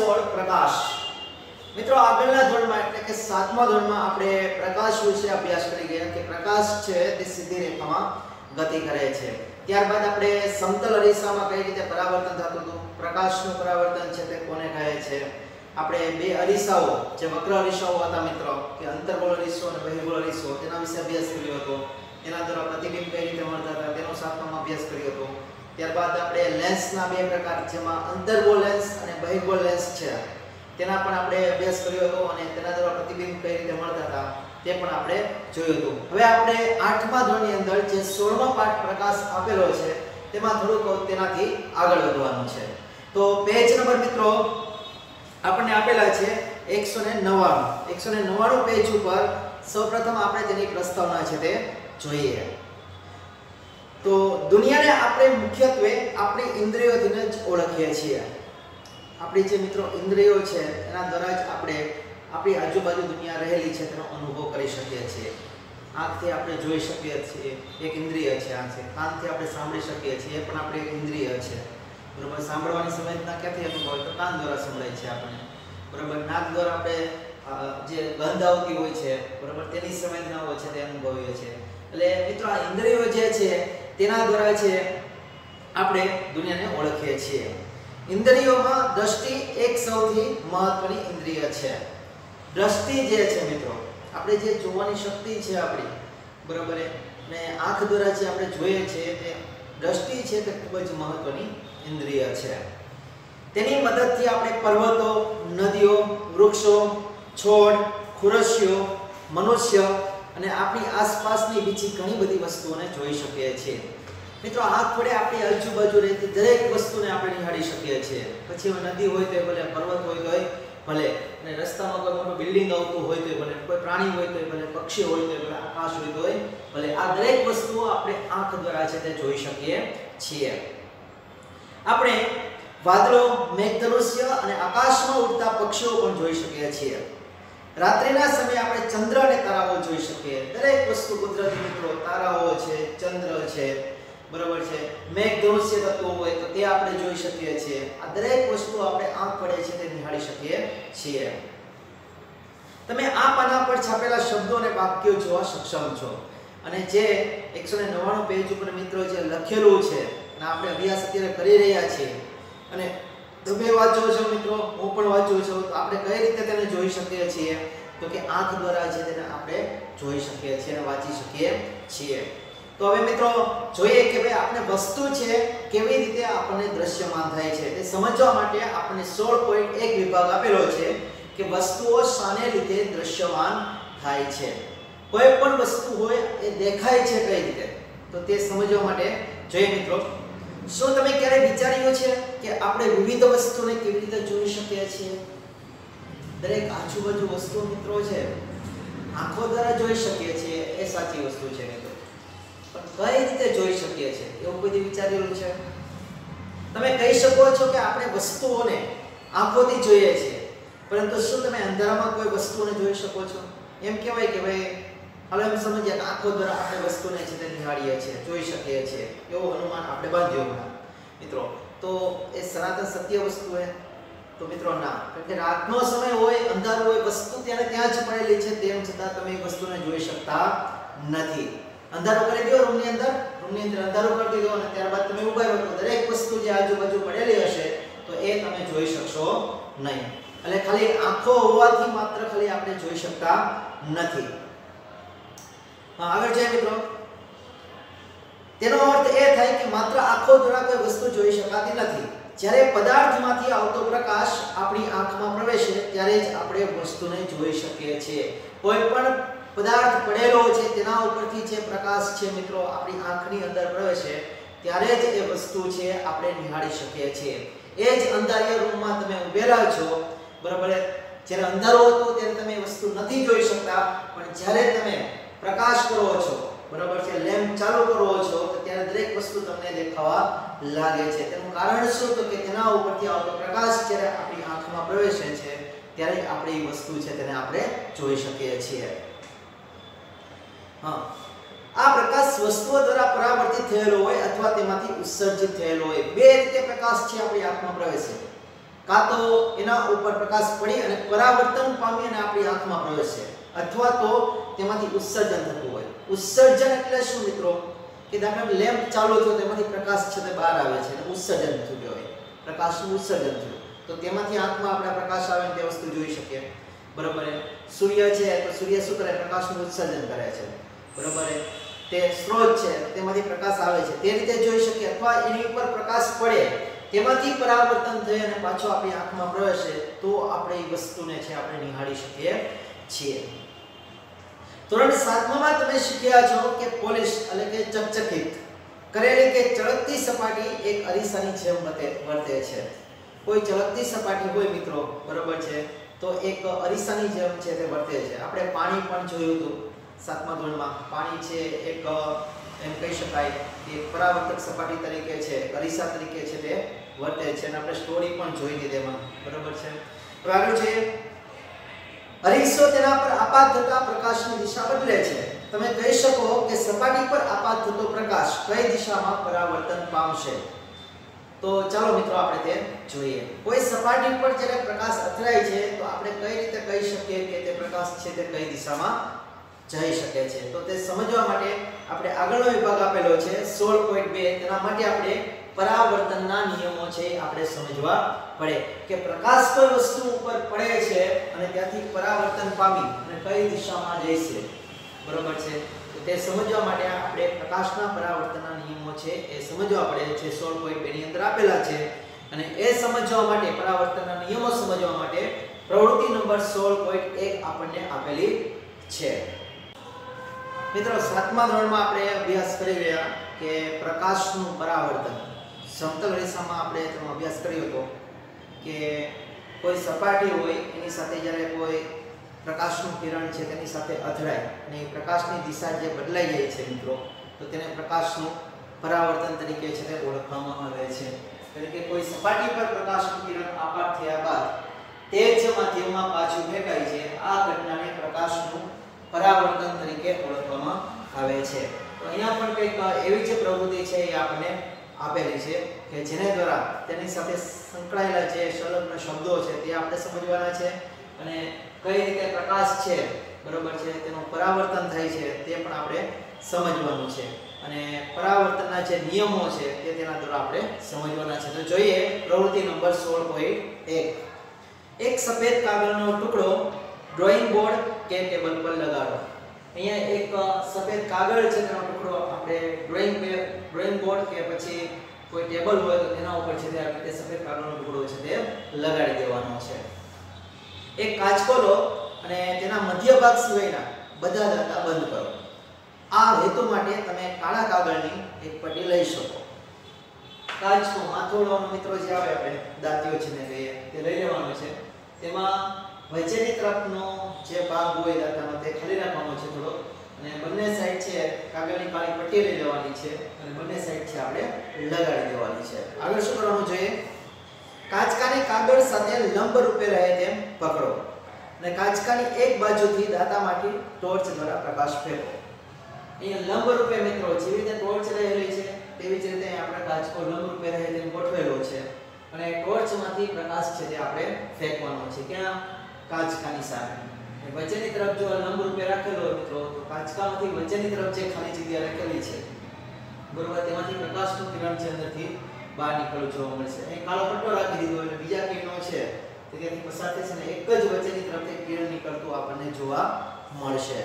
16 પ્રકાશ। મિત્રો આગળના ધોરણમાં એટલે કે 7મા ધોરણમાં આપણે પ્રકાશ વિશે અભ્યાસ કરી ગયા કે પ્રકાશ છે તે સીધી રેખામાં ગતિ કરે છે। ત્યારબાદ આપણે સમતલ અરીસામાં કઈ રીતે પરાવર્તન થતું હતું, પ્રકાશનું પરાવર્તન છે તે કોને કહે છે, આપણે બે અરીસાઓ જે વક્ર અરીસાઓ હતા મિત્રો કે અંતર્ગોળ અરીસો અને બહિર્ગોળ અરીસો તેના વિશે અભ્યાસ કર્યો હતો। તેના દ્વારા પ્રતિબિંબ કઈ રીતે મળતા હતા તેનો 7મામાં અભ્યાસ કર્યો હતો। ત્યારબાદ આપણે લેન્સના બે પ્રકાર જેમાં અંતર્ગોળ લેન્સ અને બહિર્ગોળ લેન્સ છે તેના પણ આપણે અભ્યાસ કર્યો હતો અને તેના દ્વારા પ્રતિબિંબ કઈ રીતે મળતા હતા તે પણ આપણે જોયું હતું। હવે આપણે 8મા ધોરણની અંદર જે 16મો પાઠ પ્રકાશ આપેલો છે તેમાં થોડુંક તેનાથી આગળ વધવાનું છે। તો પેજ નંબર મિત્રો આપણને આપેલા છે 199 પેજ ઉપર સૌપ્રથમ આપણે તેની પ્રસ્તાવના છે તે જોઈએ। તો દુનિયાને આપણે મુખ્યત્વે આપણી ઇન્દ્રિયોથી જ ઓળખીએ છીએ। આપણી જે મિત્રો ઇન્દ્રિયો છે એના દ્વારા જ આપણે આપણી આજુબાજુ દુનિયા રહેલી છે તેનો અનુભવ કરી શકીએ છીએ। આંખથી આપણે જોઈ શકીએ છીએ, એક ઇન્દ્રિય છે આંખ છે। કાનથી આપણે સાંભળી શકીએ છીએ, એ પણ આપણી એક ઇન્દ્રિય છે, બરોબર। સાંભળવાની સંવેદના ક્યાંથી અનુભવાય તો કાન દ્વારા સંભળાય છે આપણને, બરોબર। નાક દ્વારા આપણે જે ગંધ આવતી હોય છે, બરોબર, તેની સંવેદનાઓ છે તે અનુભવીએ છીએ। એટલે મિત્રો આ ઇન્દ્રિયો જે છે તેના દ્વારા છે આપણે દુનિયાને ઓળખીએ છીએ। ઇન્દ્રિયોમાં દ્રષ્ટિ એક સૌથી મહત્વની ઇન્દ્રિય છે। દ્રષ્ટિ જે છે મિત્રો આપણે જે જોવાની શક્તિ છે આપણી, બરોબર, ને આંખ દ્વારા જે આપણે જોઈએ છીએ તે દ્રષ્ટિ છે તે ખૂબ જ મહત્વની ઇન્દ્રિય છે। તેની મદદથી આપણે પર્વતો, નદીઓ, વૃક્ષો, છોડ, ખુરશીઓ, મનુષ્ય અને આપણી આસપાસની બીજી ઘણી બધી વસ્તુઓને જોઈ શકીએ છીએ। મિત્રો આંખ વડે આપણી આજુબાજુ રહેતી દરેક વસ્તુને આપણે નિહાળી શકીએ છીએ। પછી નદી હોય તો ભલે, પર્વત હોય તો ભલે, અને રસ્તામાં કોઈ મોટું બિલ્ડિંગ આવતું હોય તો ભલે, કોઈ પ્રાણી હોય તો ભલે, પક્ષી હોય તો ભલે, આકાશ હોય તો ભલે, આ દરેક વસ્તુઓ આપણે આંખ દ્વારા છે તે જોઈ શકીએ છીએ। આપણે વાદળો, મેઘધનુષ્ય અને આકાશમાં ઉડતા પક્ષીઓ પણ જોઈ શકીએ છીએ। રાત્રિના સમયે આપણે ચંદ્ર અને તારાઓ જોઈ શકીએ। દરેક વસ્તુ કુદરતી મિત્રો, તારાઓ છે, ચંદ્ર છે, બરોબર છે, મેઘધનુષ્ય તત્વો હોય તો તે આપણે જોઈ શકીએ છીએ। આ દરેક વસ્તુ આપણે આંખ વડે છે તે નિહાળી શકીએ છીએ। તમે આ પાના પર છાપેલા શબ્દો અને વાક્યો જોવા સક્ષમ છો અને જે 199 પેજ ઉપર મિત્રો જે લખેલું છે અને આપણે અભ્યાસ અત્યારે કરી રહ્યા છીએ અને તમે વાંચો છો મિત્રો, હું પણ વાંચું છું, તો આપણે કઈ રીતે તેને જોઈ શકીએ છીએ તો કે આંખ દ્વારા છે તેને આપણે જોઈ શકીએ છીએ અને વાંચી શકીએ છીએ। તો હવે મિત્રો જોઈએ કે ભાઈ આપણે વસ્તુ છે કેવી રીતે આપણને દ્રશ્યમાન થાય છે તે સમજવા માટે આપણને 16.1 વિભાગ આપેલો છે કે વસ્તુઓ શાને લીધે દ્રશ્યમાન થાય છે। કોઈ પણ વસ્તુ હોય એ દેખાય છે કઈ રીતે તો તે સમજવા માટે જોઈએ મિત્રો, શું તમે ક્યારે વિચાર્યું છે કે આપણે વિવિધ વસ્તુને કેવી રીતે જોઈ શકીએ છીએ? દરેક આજુબાજુ વસ્તુ મિત્રો છે આંખો દ્વારા જોઈ શકીએ છીએ, એ સાચી વસ્તુ છે મિત્રો, પણ કઈ રીતે જોઈ શકીએ છીએ એવું કોઈ વિચારેલું છે? તમે કહી શકો છો કે આપણે વસ્તુઓને આંખોથી જોઈએ છીએ, પરંતુ શું તમે અંધારામાં કોઈ વસ્તુને જોઈ શકો છો? એમ કહેવાય કે ભાઈ હવે એમ સમજીએ કે આંખો દ્વારા આપણે વસ્તુને છે તે નિહાળીએ છીએ, જોઈ શકીએ છીએ, એવું અનુમાન આપણે બાંધ્યું મિત્રો। તો એ સનાતન સત્ય વસ્તુ છે તો મિત્રો ના, કારણ કે રાતનો સમય હોય, અંધારું હોય, વસ્તુ ત્યારે ત્યાં જ પડેલી છે, તેમ છતાં તમે એ વસ્તુને જોઈ શકતા નથી। અંધારું કરી દો રૂમની અંદર અંધારું કરી દીધો અને ત્યારબાદ તમે ઊભા રહો તો દરેક વસ્તુ જે આજુબાજુ પડેલી હશે તો એ તમે જોઈ શકશો નહીં। એટલે ખાલી આંખો હોવાથી માત્ર ખાલી આપણે જોઈ શકતા નથી। આગળ જાય મિત્રો, તેનો અર્થ એ થાય કે માત્ર આંખો દ્વારા કોઈ વસ્તુ જોઈ શકાતી નથી। જ્યારે પદાર્થમાંથી આવતો પ્રકાશ આપણી આંખમાં પ્રવેશે ત્યારે જ આપણે વસ્તુને જોઈ શકીએ છીએ। કોઈ પણ પદાર્થ પડેલો છે તેના ઉપરથી જે પ્રકાશ છે મિત્રો આપણી આંખની અંદર પ્રવેશે ત્યારે જ એ વસ્તુ છે આપણે નિહાળી શકીએ છીએ। એ જ અંધારિયા રૂમમાં તમે ઊભેલા છો, બરાબર, જ્યારે અંધારો હતો ત્યારે તમે વસ્તુ નથી જોઈ શકતા, પણ જ્યારે તમે પ્રકાશ કરો છો, બરાબર છે, લેમ્પ ચાલુ કરો છો તો ત્યારે દરેક વસ્તુ તમને દેખાવા લાગે છે। તેનું કારણ શું તો કે તેના ઉપરથી આવતો પ્રકાશ જ્યારે આપણી આંખમાં પ્રવેશે છે ત્યારે આપણે એ વસ્તુ છે તેને આપણે જોઈ શકીએ છીએ। આ પ્રકાશ વસ્તુઓ દ્વારા પરાવર્તિત થયેલો હોય અથવા તેમાંથી ઉત્સર્જિત થયેલો હોય। બે રીતે પ્રકાશ છે આપણી આંખમાં પ્રવેશે। કાં તો એના ઉપર પ્રકાશ પડી અને પરાવર્તન પામી અને આપણી આંખમાં પ્રવેશે, અથવા તો તેમાંથી ઉત્સર્જન થતું હોય. ઉત્સર્જન એટલે શું મિત્રો? કે દાખલા લેમ્પ ચાલુ થયો તેમાંથી પ્રકાશ છે તે બહાર આવે છે અને ઉત્સર્જન થયું કહેવાય. પ્રકાશનું ઉત્સર્જન થયું તો તેમાંથી આંખમાં આપણે પ્રકાશ આવે તે વસ્તુ જોઈ શકીએ. બરોબર. સૂર્ય છે તો સૂર્ય શું કરે? પ્રકાશનું ઉત્સર્જન કરે છે. બરોબર. તે સ્ત્રોત છે તેમાંથી પ્રકાશ આવે છે તે રીતે જોઈ શકીએ, અથવા એની ઉપર પ્રકાશ પડે તેમાંથી પરાવર્તન થઈ અને પાછો આપણી આંખમાં પ્રવેશે તો આપણે એ વસ્તુને છે આપણે નિહાળી શકીએ છીએ. ધોરણ 7 માં તમે શીખ્યા છો કે પોલિશ એટલે કે ચકચકિત કરેલી કે ચળકતી સપાટી એક અરીસાની જેમ વર્તે છે. કોઈ ચળકતી સપાટી હોય મિત્રો, બરોબર છે, તો એક અરીસાની જેમ છે તે વર્તે છે. આપણે પાણી પણ જોયું હતું 7મા ધોરણમાં. પાણી છે એક એમ કહી શકાય કે પરાવર્તક સપાટી તરીકે છે, અરીસા તરીકે છે તે વર્તે છે અને આપણે સ્ટોરી પણ જોઈ હતી તેમાં. બરોબર છે. તો આગળ છે અરીસો તેના પર આપાત થતા પ્રકાશની દિશા બદલે છે. તમે કહી શકો કે સપાટી પર આપાત થતો પ્રકાશ કઈ દિશામાં પરાવર્તન પામશે? તો ચાલો મિત્રો આપણે તે જોઈએ. કોઈ સપાટી પર જ્યારે પ્રકાશ અથડાય છે તો આપણે કઈ રીતે કહી શકીએ કે તે પ્રકાશ છે તે કઈ દિશામાં જઈ શકે છે? તો તે સમજવા માટે આપણે આગળનો વિભાગ આપેલો છે 16.2. તેના માટે આપણે પરાવર્તનના નિયમો છે આપણે સમજવા પડે કે પ્રકાશ કોઈ વસ્તુ ઉપર પડે છે અને ત્યાંથી પરાવર્તન પામી અને કઈ દિશામાં જશે. બરોબર છે. તો તે સમજવા માટે આપણે પ્રકાશના પરાવર્તનના નિયમો છે એ સમજવા પડે છે. 16.2 ની અંદર આપેલા છે અને એ સમજવા માટે પરાવર્તનના નિયમો સમજવા માટે પ્રવૃત્તિ નંબર 16.1 આપણને આપેલી છે. મિત્રો 7મા ધોરણમાં આપણે અભ્યાસ કરી રહ્યા કે પ્રકાશનું પરાવર્તન. સમતલ રેખામાં આપણે તેનો અભ્યાસ કર્યો હતો કે કોઈ સપાટી હોય એની સાથે જ્યારે કોઈ પ્રકાશનું કિરણ છે તેની સાથે અથડાય અને એ પ્રકાશની દિશા જે બદલાઈ જાય છે મિત્રો, તો તેને પ્રકાશનું પરાવર્તન તરીકે છે તે ઓળખવામાં આવે છે. એટલે કે કોઈ સપાટી પર પ્રકાશનું કિરણ આપાત થયા બાદ તે જ માધ્યમમાં પાછું ફેંકાય છે, આ ઘટનાને પ્રકાશનું પરાવર્તન તરીકે ઓળખવામાં આવે છે. તો અહીંયા પણ કંઈક એવી જે પ્રવૃત્તિ છે એ આપણને આપેલી છે કે જેને દ્વારા તેની સાથે સંકળાયેલા જે સંલગ્ન શબ્દો છે તે આપણે સમજવાના છે અને કઈ રીતે પ્રકાશ છે, બરોબર છે, તેનું પરાવર્તન થાય છે તે પણ આપણે સમજવાનું છે અને પરાવર્તનના જે નિયમો છે તે તેના દ્વારા આપણે સમજવાના છે. તો જોઈએ પ્રવૃત્તિ નંબર 16.1. એક સફેદ કાગળનો ટુકડો ડ્રોઈંગ બોર્ડ કે ટેબલ પર લગાડો. અહીંયા એક સફેદ કાગળ છે તેનો ટુકડો આપણે ડ્રોઈંગ બોર્ડ કે પછી કોઈ ટેબલ હોય તો તેના ઉપર છે તે સફેદ કાગળનો ટુકડો છે તે લગાડી દેવાનો છે. એક કાચકો લો અને તેના મધ્ય ભાગ સિવાયના બધા દાંતા બંધ કરો. આ હેતુ માટે તમે કાળા કાગળની એક પટ્ટી લઈ શકો. કાચકો માથોડવાનો મિત્રો જે આવે આપણે દાંતીઓ છે ને કહીએ તે લઈ લેવાનો છે. તેમાં વચ્ચેની તરફનો જે ભાગ હોય દાંતાનો તે ખાલી રાખવાનો છે થોડો અને બંને સાઈડ છે કાગળની કાળી પટ્ટી લઈ લેવાની છે અને બંને સાઈડ છે આપણે લગાડી દેવાની છે. આગળ શું કરવાનું જોઈએ? કાચકાને કાગળ સાથે લંબ રૂપે રહે તેમ પકડો અને કાચકાની એક બાજુથી દાંતામાંથી ટોર્ચ દ્વારા પ્રકાશ ફેંકો. અહીંયા લંબ રૂપે મિત્રો જેવી રીતે ટોર્ચ રહેલી છે તેવી જ રીતે આપણે કાચકો લંબ રૂપે રહે તેમ ગોઠવેલો છે અને ટોર્ચમાંથી પ્રકાશ છે તે આપણે ફેંકવાનો છે. ક્યાં? કાચકાની સામે. વચ્ચેની તરફ જો લંબ રૂપે રાખેલો હોય મિત્રો તો કાચકામાંથી વચ્ચેની તરફ જે ખાલી જગ્યા રાખેલી છે, બરોબર, તેમાંથી પ્રકાશનું કિરણ છે અંદરથી બહાર નીકળતું જોવા મળશે. અહીં કાળો પટ્ટો રાખી દીધો એટલે બીજા કિરણો છે તે ત્યાંથી પસાર થશે અને એક જ વચ્ચેની તરફથી કિરણ નીકળતું આપણને જોવા મળશે.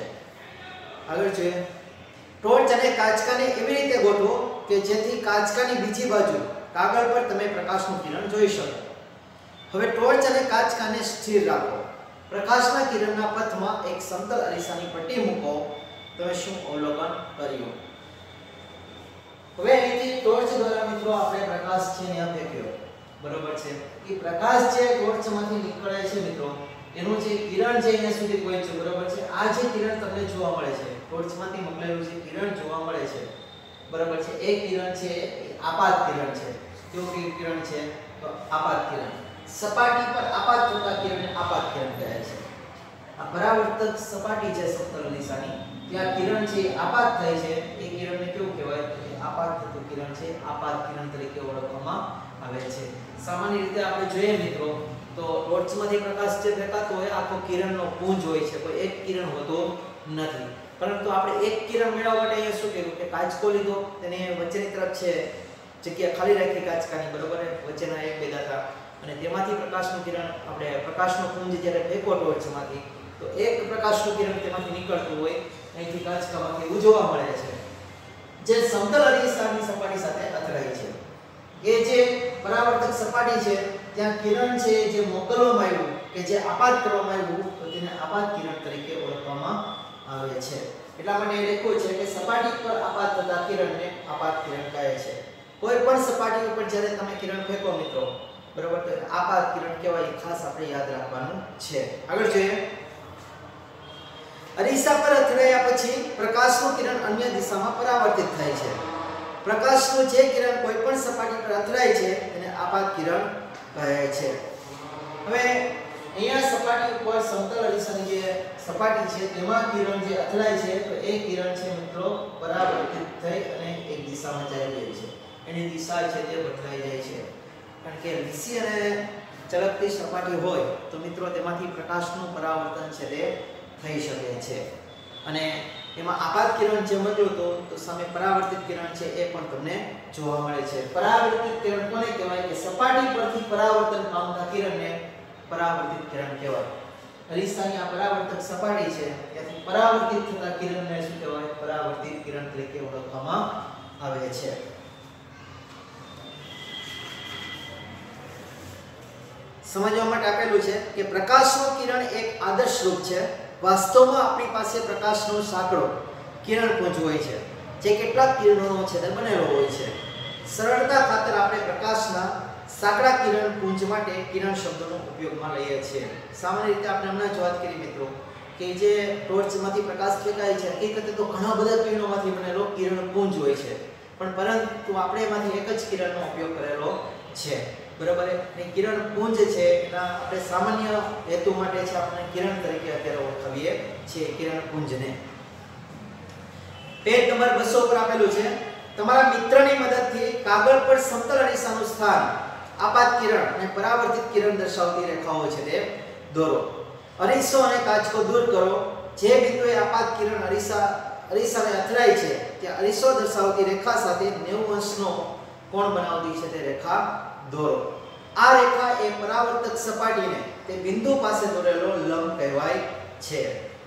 આગળ જોઈએ ટોર્ચ અને કાચકાને એવી રીતે ગોઠવો કે જેથી કાચકાની બીજી બાજુ કાગળ પર તમે પ્રકાશનું કિરણ જોઈ શકો. હવે ટોર્ચ અને કાચકાને સ્થિર રાખો. પ્રકાશના કિરણના પથમાં એક સમતલ અરીસાની પટ્ટી મૂકો. તમે શું અવલોકન કર્યું? હવે અહીંથી ટોર્ચ દ્વારા મિત્રો આપણે પ્રકાશ છે ત્યાં ફેંક્યો, બરોબર છે. એ પ્રકાશ જે ટોર્ચમાંથી નીકળે છે મિત્રો એનું જે કિરણ છે અહીંયા સુધી પહોંચે, બરોબર છે. આ જે કિરણ તમને જોવા મળે છે ટોર્ચમાંથી મોકલેલું જે કિરણ જોવા મળે છે, બરોબર છે, એ કિરણ છે આપાત કિરણ છે. કેવું કિરણ છે? તો આપાત કિરણ. સપાટી પર આપાત થતા કિરણને આપાત કિરણ કહે છે. આ પરાવર્તક સપાટી છે સમતલ અરીસાની, ત્યાં કિરણ છે આપાત થાય છે. એ કિરણને કેવું કહેવાય? આપાત થતું કિરણ છે આપાત કિરણ તરીકે ઓળખવામાં આવે છે. સામાન્ય રીતે આપણે જોઈએ મિત્રો તો ટોર્ચમાંથી પ્રકાશ જે દેખાતો હોય આખો કિરણનો પુંજ હોય છે, કોઈ એક કિરણ હોતો નથી. પરંતુ આપણે એક કિરણ મેળવવા માટે અહીંયા શું કર્યું કે કાચકો લીધો, તેને વચ્ચેની તરફ છે જગ્યા ખાલી રાખી કાચકાની, બરોબર, વચ્ચેના એક બે દાતા, અને તેમાંથી પ્રકાશનું કિરણ આપણે પ્રકાશનો પુંજ જ્યારે ફેંકો ટોર્ચમાંથી તો એક પ્રકાશનું કિરણ તેમાંથી નીકળતું હોય અહીંથી કાચકામાંથી ઉજવવા મળે છે, જે સમતલ અરીસાની સપાટી સાથે અથડાય છે. એ જે પરાવર્તક સપાટી છે ત્યાં કિરણ છે જે મોકલવામાં આવ્યું કે જે આપાત કરવામાં આવ્યું તો તેને આપાત કિરણ તરીકે ઓળખવામાં આવે છે. એટલા માટે લખ્યું છે કે સપાટી પર આપાત થતા કિરણને આપાત કિરણ કહે છે. કોઈ પણ સપાટી ઉપર જ્યારે તમે કિરણ ફેંકો મિત્રો, બરોબર, તો આપાત કિરણ કહેવાય, ખાસ આપણે યાદ રાખવાનું છે. આગળ જોઈએ. અરીસા પર અથડાયા પછી પ્રકાશનું કિરણ અન્ય દિશામાં પરાવર્તિત થાય છે. પ્રકાશનું જે કિરણ કોઈ પણ સપાટી પર અથડાય છે તેને આપાત કિરણ કહે છે. હવે અહીંયા સપાટી ઉપર સમતલ અરીસાની જે સપાટી છે તેમાં કિરણ જે અથડાય છે તો એ કિરણ છે મિત્રો પરાવર્તિત થઈ અને એક દિશામાં જઈ રહી છે. એની દિશા છે તે બદલાઈ જાય છે, કારણ કે લીસી અને ચળકતી સપાટી હોય તો મિત્રો તેમાંથી પ્રકાશનું પરાવર્તન છે તે થઈ શકે છે. અને એમાં આપાત કિરણ જે મળ્યું તો સામે પરાવર્તિત કિરણ છે એ પણ તમને જોવા મળે છે. પરાવર્તિત કિરણ કોને કહેવાય કે સપાટી પરથી પરાવર્તન પામતા કિરણને પરાવર્તિત કિરણ કહેવાય. અરીસાની આ પરાવર્તક સપાટી છે ત્યાંથી પરાવર્તિત થતા કિરણને શું કહેવાય? પરાવર્તિત કિરણ તરીકે ઓળખવામાં આવે છે. સમજવા માટે આપેલું છે કે પ્રકાશનું કિરણ એક આદર્શ રૂપ છે. વાસ્તવમાં આપણી પાસે પ્રકાશનો સાંકડો કિરણપુંજ હોય છે જે કેટલાક કિરણોનો છેદ બનેલો હોય છે. સરળતા ખાતર આપણે પ્રકાશના સાંકડા કિરણપુંજ માટે કિરણ શબ્દનો ઉપયોગમાં લઈએ છીએ. સામાન્ય રીતે આપણે હમણાં જ વાત કરી મિત્રો કે જે ટોર્ચમાંથી પ્રકાશ ફેંકાય છે હકીકતે તો ઘણા બધા કિરણોમાંથી બનેલો કિરણપુંજ હોય છે, પણ પરંતુ આપણે એમાંથી એક જ કિરણનો ઉપયોગ કરેલો છે, બરાબર. એ કિરણપુંજ છે એના આપણે સામાન્ય હેતુ માટે છે આપણે કિરણ તરીકે અત્યારે ઓળખાવીએ છીએ કિરણપુંજને. પેજ નંબર 200 પર આપેલું છે તમારા મિત્રની મદદથી કાગળ પર સમતલ અરીસાનું સ્થાન, આપાત કિરણ અને પરાવર્તિત કિરણ દર્શાવતી રેખાઓ છે તે દોરો. અરીસો અને કાચકો દૂર કરો. જે બિંદુએ આપાત કિરણ અરીસાને અથડાય છે ત્યાં અરીસો દર્શાવતી રેખા સાથે 90 અંશનો કોણ બનાવતી છે તે રેખા દોરો. આ રેખા એ પરાવર્તક સપાટીને તે બિંદુ પાસે દોરેલો લંબ કહેવાય છે.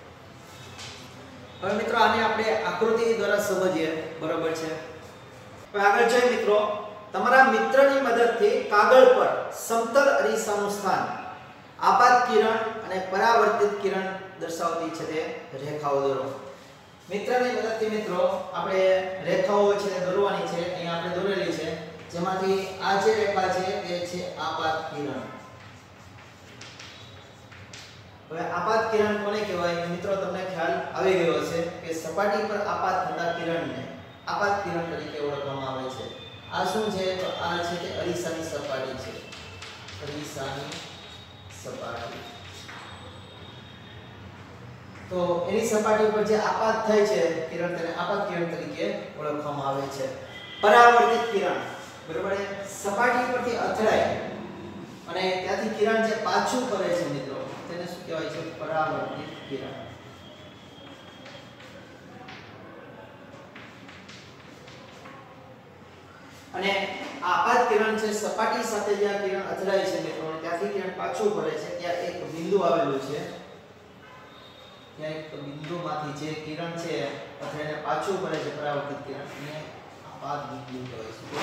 હવે મિત્રો આને આપણે આકૃતિ દ્વારા સમજીએ, બરોબર છે. હવે આગળ જોઈએ મિત્રો, તમારા મિત્રની મદદથી કાગળ પર સમતલ અરીસાનું સ્થાન, આપાત કિરણ અને પરાવર્તિત કિરણ દર્શાવતી છે તે રેખાઓ દોરો. મિત્રની મદદથી મિત્રો આપણે રેખાઓ છે દોરવાની છે. અહીંયા આપણે દોરેલી છે જેમાંથી આ જે રેખા છે તે છે આપાત કિરણ. હવે આપાત કિરણ કોને કહેવાય મિત્રો? તમને ખ્યાલ આવી ગયો હશે કે સપાટી પર આપાત થતા કિરણને આપાત કિરણ તરીકે ઓળખવામાં આવે છે. આ શું છે? તો આ છે તે અરીસાની સપાટી છે. અરીસાની સપાટી. તો એની સપાટી ઉપર જે આપાત થાય છે કિરણ તેને આપાત કિરણ તરીકે ઓળખવામાં આવે છે. પરાવર્તિત કિરણ, બરોબર, સપાટી પરથી અથડાય અને ત્યાંથી કિરણ જે પાછું ફરે છે મિત્રો તેને શું કહેવાય છે? પરાવર્તિત કિરણ. અને આપાત કિરણ છે સપાટી સાથે જ્યાં કિરણ અથડાય છે મિત્રો અને ત્યાંથી કિરણ પાછું ફરે છે ત્યાં એક બિંદુ આવેલું છે. ત્યાં એક બિંદુમાંથી જે કિરણ છે અથડાઈને પાછું ફરે છે પરાવર્તિત કિરણ એને આપાત બિંદુ કહેવાય છે.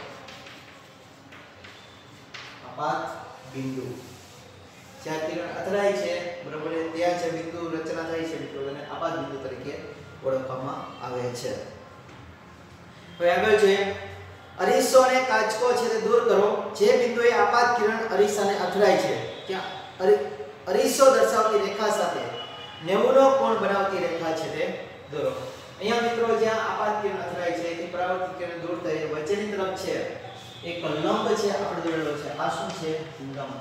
આપાત બિંદુ જ્યાં કિરણ અથડાય છે, બરોબર, ત્યાં જે બિંદુ રચના થાય છે મિત્રો તેને આપાત બિંદુ તરીકે ઓળખવામાં આવે છે. હવે આગળ જોઈએ. અરીસો અને કાચકો છે તે દૂર કરો. જે બિંદુએ આપાત કિરણ અરીસાને અથડાય છે ત્યાં અરીસો દર્શાવતી રેખા સાથે 90 નો કોણ બનાવતી રેખા છે તે દોરો. અહીંયા મિત્રો જ્યાં આપાત કિરણ અથડાય છે તે પરાવર્તિત કિરણ દૂર થઈ વચ્ચેની તરફ છે એક લંબ છે આપણે દોરેલો છે. આ શું છે? લંબ.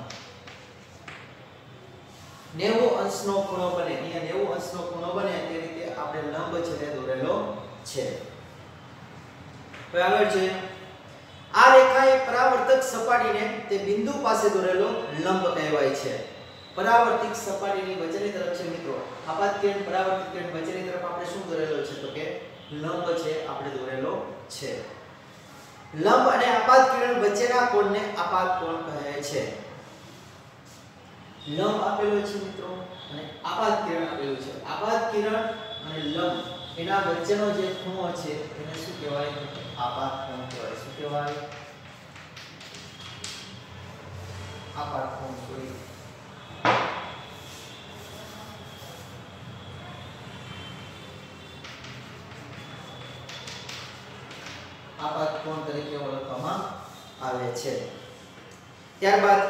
90 અંશનો ખૂણો બને. અહીંયા 90 અંશનો ખૂણો બને તે રીતે આપણે લંબ છે તે દોરેલો છે. હવે આગળ છે. આ રેખા એ પરાવર્તક પરાવર્તક સપાટીને તે બિંદુ પાસે દોરેલો લંબ કહેવાય છે. પરાવર્તિત સપાટીની વચ્ચેની તરફ છે મિત્રો આપાત કિરણ પરાવર્તિત કિરણ વચ્ચેની તરફ આપણે શું દોરેલો છે તો કે લંબ છે આપણે દોરેલો છે. લંબ અને આપાત કિરણ વચ્ચેના કોણને આપાત કોણ કહે છે. લંબ આપેલો છે મિત્રો અને આપાત કિરણ આપેલું છે. આપાત કિરણ અને લંબ એના વચ્ચેનો જે ખૂણો છે એને શું કહેવાય આપાત કોણ કહેવાય. શું કહેવાય આપાત કોણ. આપાત કોણ તરીકે ઓળખવામાં આવે છે. ત્યારબાદ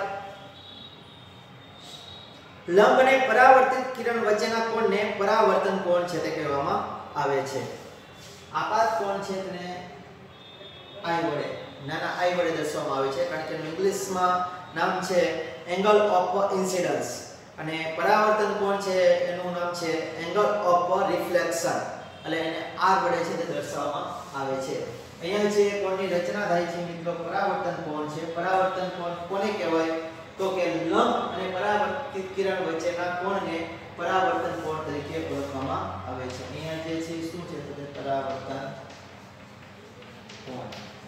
લંબ અને પરાવર્તિત કિરણ વચ્ચેના કોણને પરાવર્તન કોણ છે તે કહેવામાં આવે છે. આપાત કોણ છે તેને આઈ વડે નાના આઈ વડે દર્શાવવામાં આવે છે કારણ કે ઇંગ્લિશમાં નામ છે એંગલ ઓફ ઇન્સિડન્સ અને પરાવર્તન કોણ છે એનું નામ છે એંગલ ઓફ રિફ્લેક્શન એટલે એને આર વડે છે તે દર્શાવવામાં આવે છે. અહીંયા જે કોણની રચના થાય છે મિત્રો પરાવર્તન કોણ છે. પરાવર્તન કોણ કોને કહેવાય તો કે લંબ અને પરાવર્તિત કિરણ વચ્ચેના કોણને પરાવર્તન કોણ તરીકે ઓળખવામાં આવે છે. અહીંયા જે છે શું છે તો કે પરાવર્તન કોણ.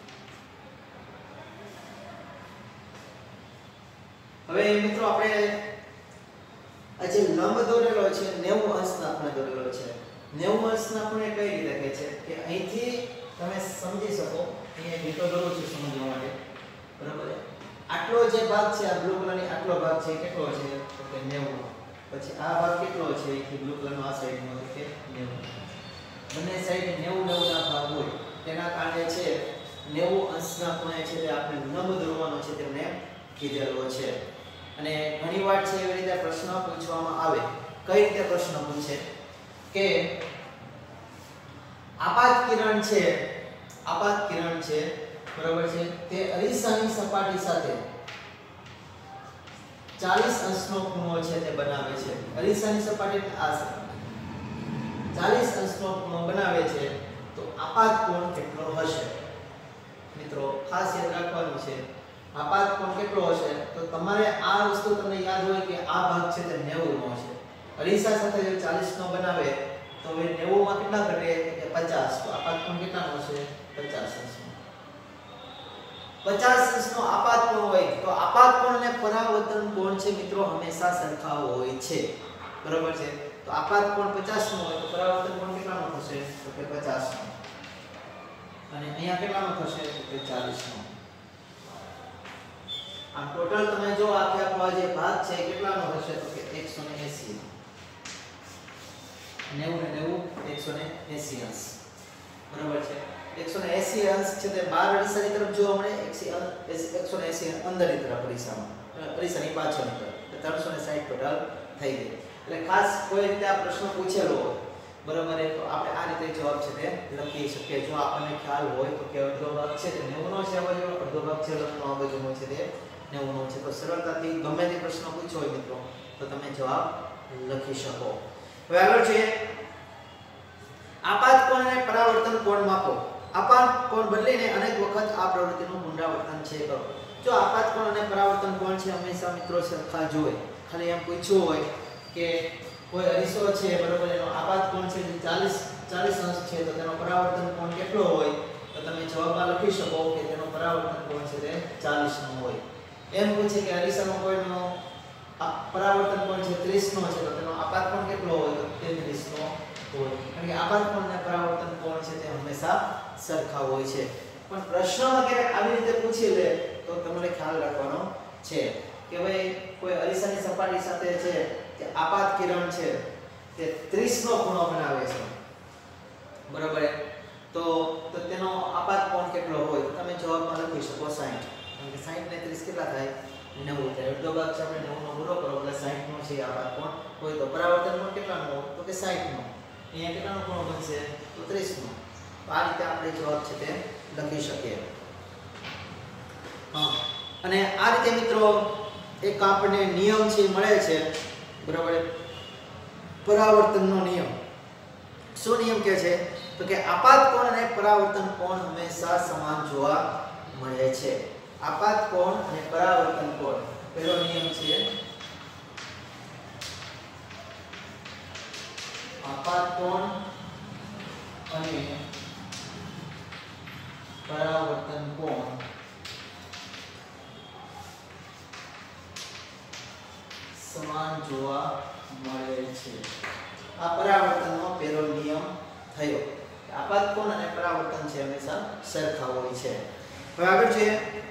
હવે મિત્રો આપણે આ જે લંબ દોરેલો છે 90 અંશના ખૂણે દોરેલો છે. 90 અંશના ખૂણે કઈ રીતે કહે છે કે અહીંથી તમે સમજી શકો અહીંયા લીટો દોરું છું સમજવા માટે બરાબર. આટલો જે ભાગ છે આ બ્લુ કલરની આટલો ભાગ છે કેટલો છે તો કે 90. પછી આ ભાગ કેટલો છે કે બ્લુ કલરનો આ સાઈડનો તો કે 90. બંને સાઈડ 90 90 ના ભાગ હોય તેના કારણે છે 90 અંશના ખૂણે છે તે આપણે લંબ દોરવાનો છે તેમને કીધેલો છે. અને ઘણીવાર છે એવી રીતે પ્રશ્ન પૂછવામાં આવે. કઈ રીતે પ્રશ્ન પૂછે કે આપાત કિરણ છે બરાબર છે તે અરીસાની સપાટી સાથે 40 અંશનો ખૂણો છે તે બનાવે છે. અરીસાની સપાટી આ 40 અંશનો ખૂણો બનાવે છે તો આપાત કોણ કેટલો હશે મિત્રો ખાસ યાદ રાખવાનું છે. આપાત કોણ કેટલો હશે તો તમારે આ વસ્તુ તમને યાદ હોય કે આ ભાગ છે તે 90 નો છે. અરીસા સાથે જો 40 નો બનાવે તો હવે 90 માં કેટલા ઘટે કે 50. તો આપાત કોણ કેટલાનો છે 50 અંશનો. 50 અંશનો આપાત કોણ હોય તો આપાત કોણ અને પરાવર્તન કોણ છે મિત્રો હંમેશા સરખા હોય છે બરાબર છે. તો આપાત કોણ 50 નો હોય તો પરાવર્તન કોણ કેટલાનો થશે તો કે 50 નો. અને અહીંયા કેટલાનો થશે તો કે 40 નો. આમ ટોટલ તમે જો આખે આખો જે ભાગ છે કેટલાનો હશે તો કે 180. 90 ને 90 180 અંશ બરાબર છે. 180 અંશ છે તે 12 અરીસાની તરફ જોવા મળે. 180 અંદરની તરફ અરીસાની પાછળની તરફ 360 ટોટલ થઈ ગઈ. એટલે ખાસ કોઈ રીતે આ પ્રશ્ન પૂછેલો હોય બરાબર તો આપણે આ રીતે જવાબ છે તે લખી શકીએ. જો આપણને ખ્યાલ હોય તો કે અડધો ભાગ છે તે 90 નો છે આ બાજુ, અડધો ભાગ છે લંબનો આ બાજુનો છે તે 90 નો છે. તો સરળતાથી ગમે તે પ્રશ્ન પૂછ્યો હોય મિત્રો તો તમે જવાબ લખી શકો. હવે આગળ જોઈએ આપાત કોણ અને પરાવર્તન કોણ માપો. આપાત કોણ બદલીને અનેક વખત આ પ્રવૃત્તિનું પુનરાવર્તન છે કરો. જો આપાત કોણ અને પરાવર્તન કોણ છે હંમેશા મિત્રો સરખા જ હોય. ખાલી એમ પૂછ્યું હોય કે કોઈ અરીસો છે બરોબર એનો આપાત કોણ છે જે 40 અંશ છે તો તેનો પરાવર્તન કોણ કેટલો હોય તો તમે જવાબમાં લખી શકો કે તેનો પરાવર્તન કોણ છે તે 40 નો હોય. એમ પૂછે કે અરીસાનો કોઈનો પરાવર્તન કોણ છે 30 નો છે તો તેનો આપાત કોણ કેટલો હોય તો 33 નો હોય. કારણ કે આપાત કોણ અને પરાવર્તન કોણ છે તે હંમેશા સરખા હોય છે. પણ પ્રશ્નમાં ક્યારેક આવી રીતે પૂછી લે તો તમારે ખ્યાલ રાખવાનો છે કે ભાઈ કોઈ અરીસાની સપાટી સાથે છે કે આપાત કિરણ છે તે 30 નો ખૂણો બનાવે છે બરાબર તો તેનો આપાત કોણ કેટલો હોય તો તમે જવાબમાં લખી શકો 60. કારણ કે 60 ને 30 કેટલા થાય 90 થાય. અડધો ભાગ છે આપણે 90 નો પૂરો કરો એટલે 60 નો છે આપાત કોણ હોય. તો પરાવર્તન કોણ કેટલાનો હોય તો કે 60 નો. અહીંયા કેટલાનો ખૂણો બનશે તો 30 નો. તો આ રીતે આપણે જવાબ છે તે લખી શકીએ. હા અને આ રીતે મિત્રો એક આપણને નિયમ છે મળે છે બરાબર પરાવર્તનનો નિયમ. શું નિયમ કહે છે તો કે આપાત કોણ અને પરાવર્તન કોણ હંમેશા સમાન જોવા મળે છે. આપાત કોણ અને પરાવર્તન કોણ. પહેલો નિયમ છે આપાત કોણ અને પરાવર્તન કોણ સમાન જોવા મળે છે. આ પરાવર્તનનો પહેલો નિયમ થયો. આપાત કોણ અને પરાવર્તન છે હંમેશા સરખા હોય છે. હવે આગળ છે,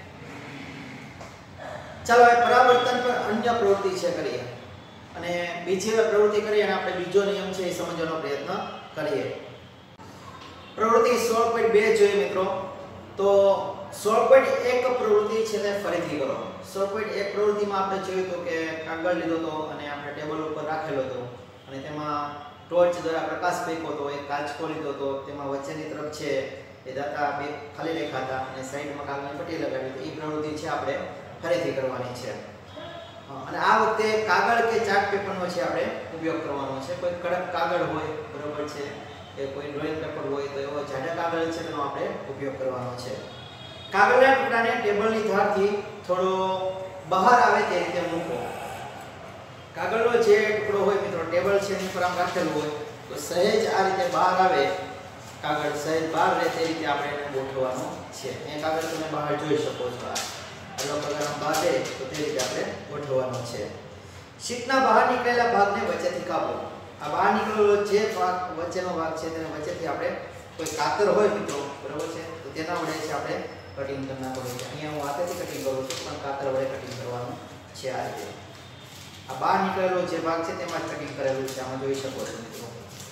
ચાલો હવે પરાવર્તન પર અન્ય પ્રવૃત્તિ છે કરીએ અને બીજી પ્રવૃત્તિ કરીએ અને આપણે બીજો નિયમ છે એ સમજવાનો પ્રયત્ન કરીએ. પ્રવૃત્તિ 16.2 જોઈએ મિત્રો. તો 16.1 પ્રવૃત્તિ છે તે ફરીથી કરો. 16.1 પ્રવૃત્તિમાં આપણે જોયું તો કે કાગળ લીધો તો અને આપણે ટેબલ ઉપર રાખેલો હતો અને તેમાં ટોર્ચ દ્વારા પ્રકાશ ફેંક્યો તો, એક કાચકો લીધો તો, તેમાં વચ્ચેની તરફ છે એ દાતા બે ખાલી રેખા હતા અને સાઈડમાં કાગળની પટ્ટી લગાવી. તો એ પ્રવૃત્તિ છે આપણે ફરીથી કરવાની છે. અને આ વખતે કાગળ કે ચાર્ટ પેપરનો છે આપણે ઉપયોગ કરવાનો છે. કોઈ કડક કાગળ હોય, બરોબર છે, કે કોઈ ડ્રોઈંગ પેપર હોય તો એવો જાડા કાગળ છે તેનો આપણે ઉપયોગ કરવાનો છે. કાગળના ટુકડાને ટેબલની ધારથી થોડો બહાર આવે તે રીતે મૂકો. કાગળનો જે ટુકડો હોય મિત્રો ટેબલ છે એની પર આમ રાખેલું હોય તો સહેજ આ રીતે બહાર આવે, કાગળ સહેજ બહાર રહે તે રીતે આપણે એને ગોઠવવાનો છે. એ કાગળ તમે બહાર જોઈ શકો છો. આ પ્રકારનો બહાર રહે તો તે રીતે આપણે ગોઠવવાનો છે. શીટના બહાર નીકળેલા ભાગને વચ્ચેથી કાપો. આ બહાર નીકળેલો જે ભાગ વચ્ચેનો ભાગ છે તેને વચ્ચેથી આપણે કોઈ કાતર હોય મિત્રો, બરોબર છે, તો તેના વડે છે આપણે કટિંગ કરી નાખવાનું છે. અહીંયા હું હાથેથી કટિંગ કરું છું પણ કાતર વડે કટિંગ કરવાનું છે. આ રીતે આ બહાર નીકળેલો જે ભાગ છે તેમાં કટિંગ કરેલું છે. આમાં જોઈ શકો છો મિત્રો,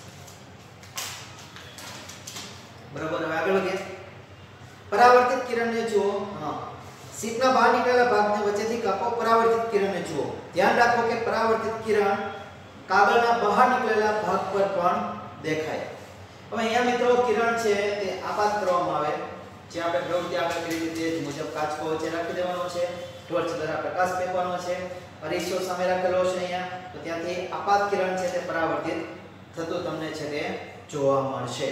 બરોબર. હવે આગળ વધીએ. પરાવર્તિત કિરણને જુઓ. શીટના બહાર નીકળેલા ભાગને વચ્ચેથી કાપો. પરાવર્તિત કિરણને જુઓ. ધ્યાન રાખો કે પરાવર્તિત કિરણ કાગળના બહાર નીકળેલા ભાગ પર પણ દેખાય. હવે અહીંયા મિત્રો કિરણ છે તે આપાત કરવામાં આવે. જે આપણે પ્રવૃત્તિ આગળ કરી હતી તે મુજબ કાચકો વચ્ચે રાખી દેવાનો છે, ટોર્ચ દ્વારા પ્રકાશ ફેંકવાનો છે, અરીસો સામે રાખેલો છે અહીંયા, તો ત્યાંથી આપાત કિરણ છે તે પરાવર્તિત થતું તમને છે તે જોવા મળશે.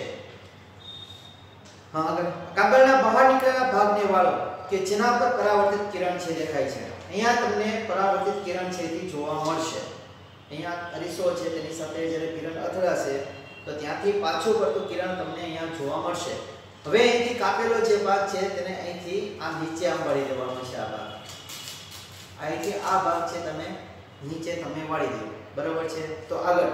આગળ કાગળના બહાર નીકળેલા ભાગને વાળો કે જેના પર પરાવર્તિત કિરણ છે દેખાય છે. અહીંયા તમને પરાવર્તિત કિરણ છે તે જોવા મળશે. અહીંયા અરીસો છે તેની સાથે જ્યારે કિરણ અથડાશે તો ત્યાંથી પાછું પડતું કિરણ તમને અહીંયા જોવા મળશે. હવે અહીંથી કાપેલો જે ભાગ છે તેને અહીંથી આ નીચે આમ વાળી દેવાનો છે. આ ભાગ અહીંથી આ ભાગ છે તમે નીચે તમે વાળી દો, બરોબર છે. તો આગળ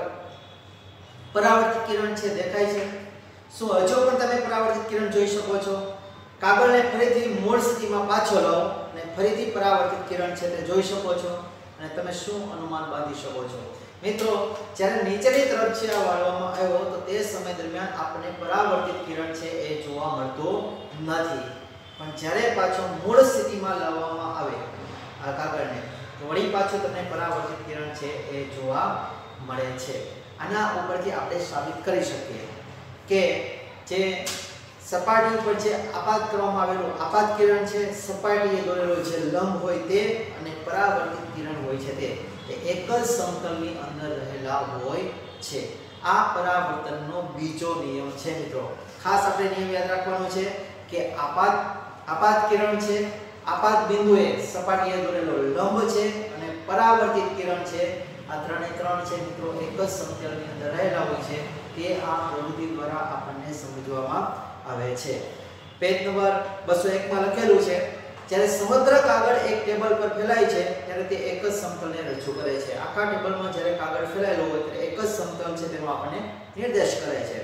પરાવર્તિત કિરણ છે દેખાય છે. શું હજુ પણ તમે પરાવર્તિત કિરણ જોઈ શકો છો? કાગળને ફરીથી મૂળ સ્થિતિમાં પાછો લાવો અને ફરીથી પરાવર્તિત કિરણ છે તે જોઈ શકો છો અને તમે શું અનુમાન બાંધી શકો છો? મિત્રો જ્યારે નીચેની તરફ છે આ વાળવામાં આવ્યો તો તે સમય દરમિયાન આપણે પરાવર્તિત કિરણ છે એ જોવા મળતું નથી, પણ જ્યારે પાછો મૂળ સ્થિતિમાં લાવવામાં આવે આ કાગળને તો વળી પાછું તમને પરાવર્તિત કિરણ છે એ જોવા મળે છે. આના ઉપરથી આપણે સાબિત કરી શકીએ કે જે સપાટી ઉપર જે આપાત કરવામાં આવેલું આપાત કિરણ છે, સપાટીએ દોરેલો જે લંબ હોય તે અને પરાવર્તિત કિરણ હોય છે તે એક જ સમતલની અંદર રહેલા હોય છે. આ પરાવર્તનનો બીજો નિયમ છે મિત્રો. ખાસ આપણે નિયમ યાદ રાખવાનો છે કે આપાત કિરણ છે, આપાત બિંદુએ સપાટીએ દોરેલો લંબ છે અને પરાવર્તિત કિરણ છે, આ ત્રણે ત્રણ છે મિત્રો એક જ સમતલની અંદર રહેલા હોય છે. તે આ પ્રવૃત્તિ દ્વારા આપણને સમજવામાં આવે છે. પેજ નંબર 201 માં લખેલું છે જ્યારે સમગ્ર કાગળ એક ટેબલ પર ફેલાય છે ત્યારે તે એક જ સમતલને રજૂ કરે છે. આખા ટેબલમાં જ્યારે કાગળ ફેલાયેલો હોય ત્યારે એક જ સમતલ છે તેનો આપણને નિર્દેશ કરે છે.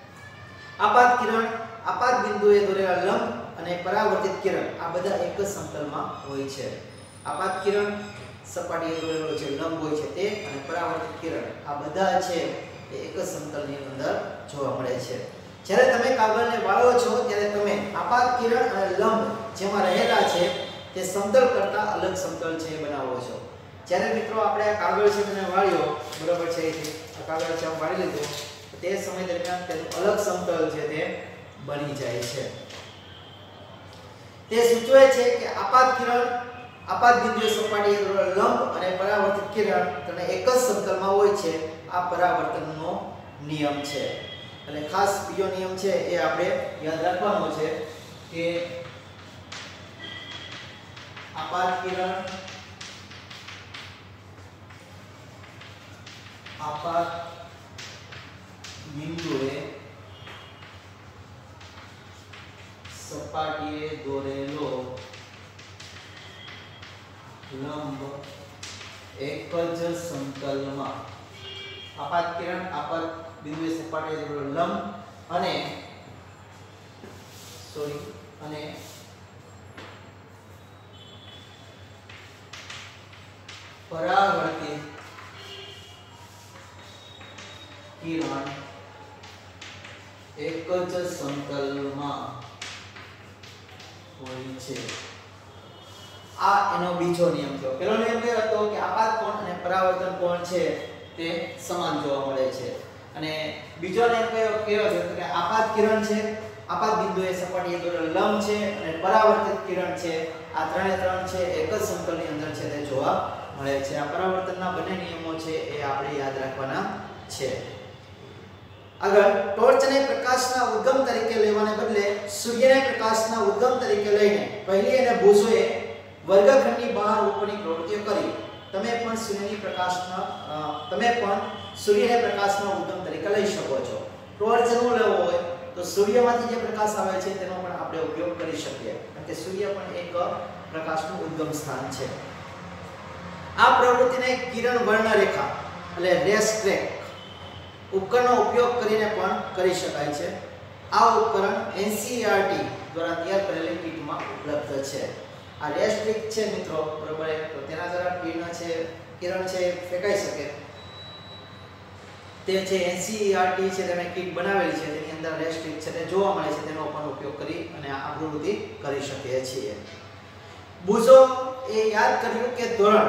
આપાત કિરણ, આપાત બિંદુએ દોરેલા લંબ અને પરાવર્તિત કિરણ આ બધા એક જ સમતલમાં હોય છે. આપાત કિરણ, સપાટીએ દોરેલો જે લંબ હોય છે તે અને પરાવર્તિત કિરણ આ બધા છે એ એક જ સમતલની અંદર જોવા મળે છે. જ્યારે તમે કાગળને વાળો છો ત્યારે તમે આપાત કિરણ અને લંબ જેમાં રહેલા છે તે સમતલ કરતા અલગ સમતલ છે બનાવો છો. જ્યારે મિત્રો આપણે આ કાગળ છે તેને વાળ્યો, બરોબર છે, આ કાગળ છે વાળી લીધું તે સમય દરમિયાન તેનું અલગ સમતલ છે તે બની જાય છે. તે સૂચવે છે કે આપાત કિરણ, આપાત બિંદુએ સપાટીએ દોરેલો લંબ અને પરાવર્તિત કિરણ ત્રણે એક જ સમતલમાં હોય છે. આ પરાવર્તનનો નિયમ છે. એટલે ખાસ બીજો નિયમ છે એ આપણે યાદ રાખવાનો છે કે આપાત કિરણ આપાત બિંદુએ સપાટીએ દોરેલો લંબ એક જ સમતલમાં આપાત કિરણ આપાત બિંદુએ સપાટીએ દોરેલો લંબ અને પરાવર્તિત કિરણ એક જ સમતલમાં હોય છે. આ એનો બીજો નિયમ થયો. પહેલો નિયમ કયો હતો કે આપાત કોણ અને પરાવર્તન કોણ છે તે સમાન જોવા મળે છે. અને બીજો નિયમ કયો છે કે આપાત કિરણ છે, આપાત બિંદુએ સપાટીએ દોરેલો લંબ છે અને પરાવર્તિત કિરણ છે, આ ત્રણે ત્રણ છે એક જ સમતલની અંદર છે તે જોવા મળે છે. આ પરાવર્તનના બંને નિયમો છે એ આપણે યાદ રાખવાના છે. આગળ ટોર્ચને પ્રકાશના ઉદ્ગમ તરીકે લેવાને બદલે સૂર્યને પ્રકાશના ઉદ્ગમ તરીકે લઈને પહેલી અને બુઝોએ વર્ગખંડની બહાર ઉપરની પ્રવૃત્તિઓ કરી. તમે પણ સૂર્યને પ્રકાશના ઉદ્ગમ તરીકે લઈ શકો છો. ટોર્ચનો લેવો હોય તો સૂર્યમાંથી જે પ્રકાશ આવે છે તેનો પણ આપણે ઉપયોગ કરી શકીએ, કારણ કે સૂર્ય પણ એક પ્રકાશનું ઉદ્ગમ સ્થાન છે. આ પ્રવૃત્તિને કિરણ વર્ણરેખા એટલે રેસ ટ્રેક ઉપકરણનો ઉપયોગ કરીને પણ કરી શકાય છે. આ ઉપકરણ NCERT દ્વારા તૈયાર કરેલી કીટમાં ઉપલબ્ધ છે. આ રેસ ટ્રેક છે મિત્રો, બરોબર, તો તેના દ્વારા કિરણ છે ફેંકાઈ શકે તે છે. NCERT છે તેને કીટ બનાવેલી છે, તેની અંદર રેસ ટ્રેક છે તે જોવા મળે છે, તેનો પણ ઉપયોગ કરી અને આ પ્રવૃત્તિ કરી શકીએ છીએ. બુઝો એ યાદ કર્યું કે ધોરણ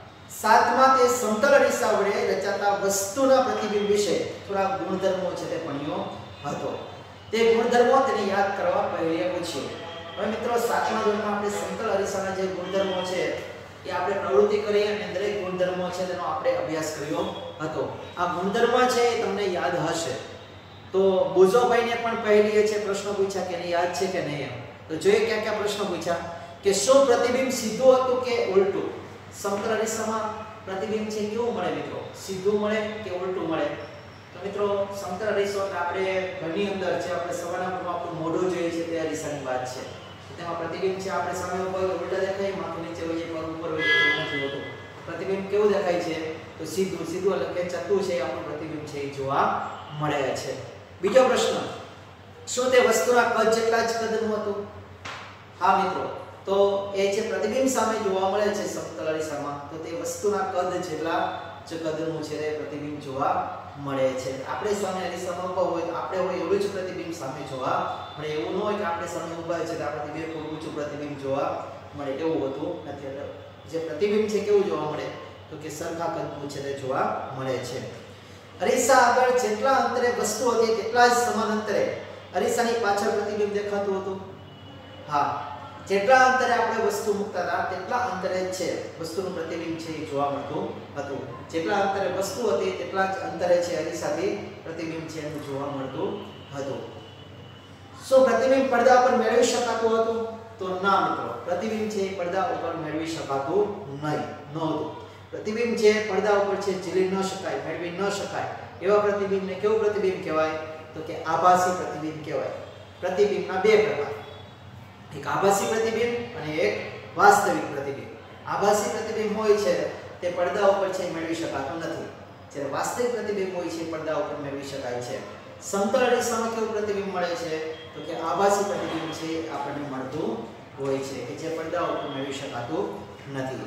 7 માં તે સમતલ અરીસા વડે રચાતા વસ્તુના પ્રતિબિંબ વિશે થોડા ગુણધર્મો છે તે ભણ્યો હતો. તે ગુણધર્મો તેને યાદ કરવા પહેલીએ પૂછ્યું. હવે મિત્રો 7મા ધોરણમાં આપણે સમતલ અરીસાના જે ગુણધર્મો છે એ આપણે પ્રવૃત્તિ કરી અને દરેક ગુણધર્મો છે તેનો આપણે અભ્યાસ કર્યો હતો. આ ગુણધર્મ છે એ તમને યાદ હશે. તો બુઝોભાઈને પણ પહેલીએ છે પ્રશ્ન પૂછ્યા કે એને યાદ છે કે નહીં. તો જોઈએ કયા કયા પ્રશ્નો પૂછ્યા કે શું પ્રતિબિંબ સીધું હતું કે ઉલટું. સમતલ અરીસામાં પ્રતિબિંબ છે કેવું મળે મિત્રો, સીધું મળે કે ઉલટું મળે. તો મિત્રો સમતલ અરીસો આપણે ઘરની અંદર છે આપણે સવારના પરમાં આપણું મોઢું જોઈએ છે તે અરીસાની વાત છે. તેમાં પ્રતિબિંબ છે આપણે સામે ઉપર ઉલટા દેખાય, માથું નીચે હોય છે, પગ ઉપર હોય છે, નથી હોતું. પ્રતિબિંબ કેવું દેખાય છે તો સીધું એટલે કે ચત્તુ છે આપણું પ્રતિબિંબ છે એ જોવા મળે છે. બીજો પ્રશ્ન, શું તે વસ્તુના કદ જેટલા જ કદનું હતું? હા મિત્રો, તો એ જે પ્રતિબિંબ સામે જોવા મળે છે સમતલ અરીસામાં, તો તે વસ્તુના કદ જેટલા જ કદનું છે તે પ્રતિબિંબ જોવા મળે છે. આપણે સામે અરીસામાં ઊભા હોય તો આપણે હોય એવું જ પ્રતિબિંબ સામે જોવા મળે. એવું ન હોય કે આપણે સામે ઊભા છે તો આપણે બે ફૂટ ઊંચું પ્રતિબિંબ જોવા મળે, એવું હોતું નથી. જે પ્રતિબિંબ છે કેવું જોવા મળે તો કે સરખા કદનું છે તે જોવા મળે છે. અરીસા આગળ જેટલા અંતરે વસ્તુ હતી તેટલા જ સમાન અંતરે અરીસાની પાછળ પ્રતિબિંબ દેખાતું હતું. હા, જેટલા અંતરે આપણે વસ્તુ મૂકતા હતા તેટલા અંતરે છે વસ્તુનું પ્રતિબિંબ છે એ જોવા મળતું હતું. જેટલા અંતરે વસ્તુ હતી તેટલા જ અંતરે છે અરીસાથી પ્રતિબિંબ છે એ જોવા મળતું હતું. શું પ્રતિબિંબ પડદા પર મેળવી શકાતું હતું? તો ના મિત્રો, પ્રતિબિંબ છે એ પડદા ઉપર મેળવી શકાતું નહોતું. પ્રતિબિંબ છે પડદા ઉપર છે ઝીલી ન શકાય, મેળવી ન શકાય એવા પ્રતિબિંબને કેવું પ્રતિબિંબ કહેવાય તો કે આભાસી પ્રતિબિંબ કહેવાય. પ્રતિબિંબના બે પ્રકાર, એક આભાસી પ્રતિબિંબ અને એક વાસ્તવિક પ્રતિબિંબ. આભાસી પ્રતિબિંબ હોય છે તે પડદા ઉપર છે મેળવી શકાતું નથી, જ્યારે વાસ્તવિક પ્રતિબિંબ હોય છે પડદા ઉપર મેળવી શકાય છે. સમતલ અરીસામાં કેવું પ્રતિબિંબ મળે છે તો કે આભાસી પ્રતિબિંબ છે આપણને મળતું હોય છે કે જે પડદા ઉપર મેળવી શકાતું નથી.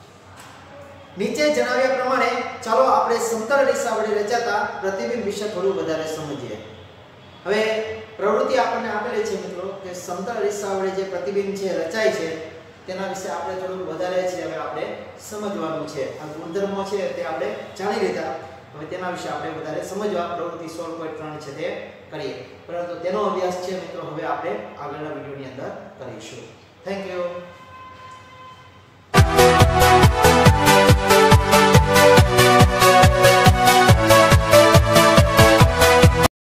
નીચે જણાવ્યા પ્રમાણે ચાલો આપણે સમતલ અરીસા વડે રચાતા પ્રતિબિંબ વિશે થોડું વધારે સમજીએ. હવે પ્રવૃત્તિ આપણને આપેલી છે મિત્રો કે સમતલ અરીસા વડે જે પ્રતિબિંબ છે રચાય છે તેના વિશે આપણે થોડું વધારે છે હવે આપણે સમજવાનું છે. આ ગુણધર્મો છે તે આપણે જાણી લીધા, હવે તેના વિશે આપણે વધારે સમજવા પ્રવૃત્તિ 16.3 છે તે કરીએ. પરંતુ તેનો અભ્યાસ છે મિત્રો હવે આપણે આગળના વિડિયોની અંદર કરીશું. Thank you.